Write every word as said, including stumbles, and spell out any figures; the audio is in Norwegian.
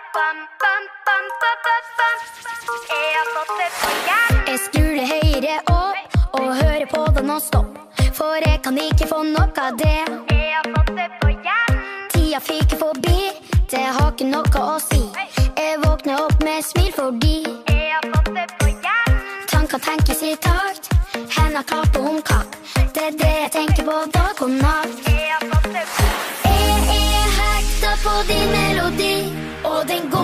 Jeg har fått det på hjernen. Jeg skrur det høyere opp og hører på det nå stopp, for jeg kan ikke få nok av det. Jeg har fått det på hjernen. Tida fyker forbi, det har ikke noe å si. Jeg våkner opp med smil fordi jeg har fått det på hjernen. Tanker tenkes i takt, hender klart på omkap. Det er det jeg tenker på dag og natt. Jeg har fått det på hjernen. Jeg er hekta på din melodi, og den går